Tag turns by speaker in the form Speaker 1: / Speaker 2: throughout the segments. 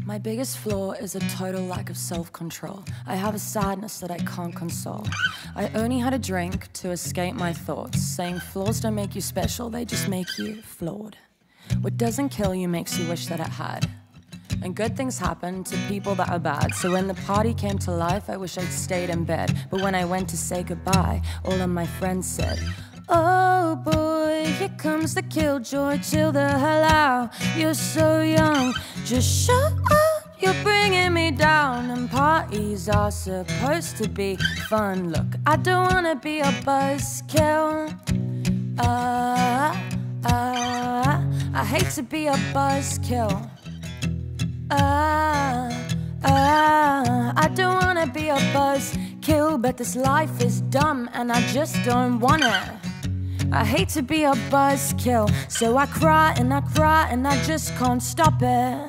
Speaker 1: My biggest flaw is a total lack of self-control. I have a sadness that I can't console. I only had a drink to escape my thoughts, saying flaws don't make you special, they just make you flawed. What doesn't kill you makes you wish that it had. And good things happen to people that are bad. So when the party came to life, I wish I'd stayed in bed. But when I went to say goodbye, all of my friends said, "Oh boy, here comes the killjoy, chill the hell out. You're so young, just shut up, you're bringing me down. And parties are supposed to be fun. Look, I don't wanna be a buzzkill. I hate to be a buzzkill. I don't wanna be a buzzkill, but this life is dumb and I just don't want it. I hate to be a buzzkill, so I cry and I cry and I just can't stop it.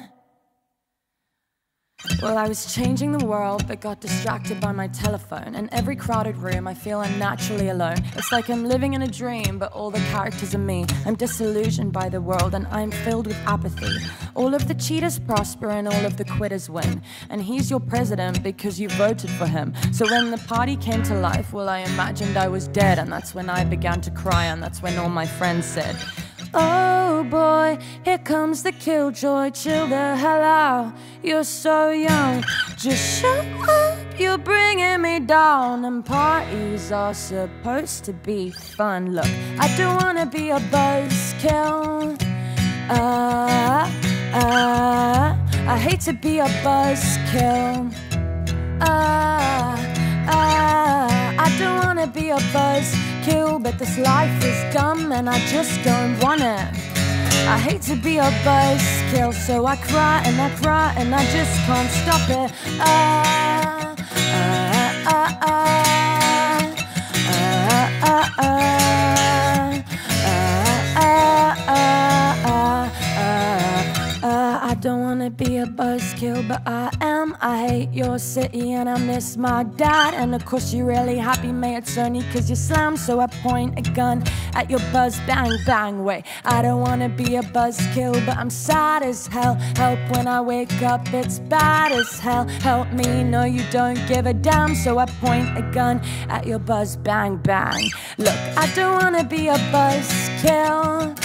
Speaker 1: Well, I was changing the world, but got distracted by my telephone. In every crowded room, I feel unnaturally alone. It's like I'm living in a dream, but all the characters are me. I'm disillusioned by the world, and I'm filled with apathy. All of the cheaters prosper, and all of the quitters win. And he's your president because you voted for him. So when the party came to life, well, I imagined I was dead, and that's when I began to cry, and that's when all my friends said, "Oh boy, here comes the killjoy, chill the hell out. You're so young, just shut up, you're bringing me down. And parties are supposed to be fun. Look, I don't wanna be a buzzkill. I hate to be a buzzkill. I don't wanna be a buzzkill, but this life is dumb and I just don't want it. I hate to be a buzzkill, so I cry and I cry and I just can't stop it. I don't wanna be a buzzkill, but I am. I hate your city and I miss my dad. And of course you're really happy, mate, it's only cause you slammed. So I point a gun at your buzz, bang, bang, wait. I don't wanna be a buzzkill, but I'm sad as hell. Help when I wake up, it's bad as hell. Help me, no you don't give a damn. So I point a gun at your buzz, bang, bang. Look, I don't wanna be a buzzkill.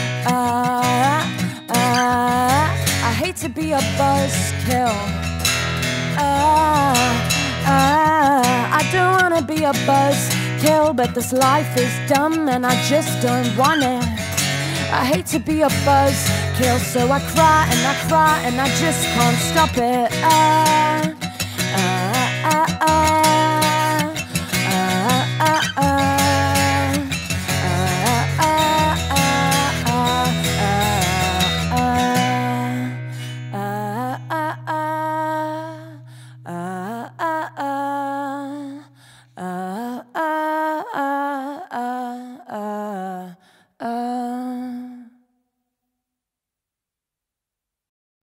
Speaker 1: I hate to be a buzzkill. I don't wanna be a buzzkill, but this life is dumb and I just don't want it. I hate to be a buzzkill, so I cry and I cry and I just can't stop it.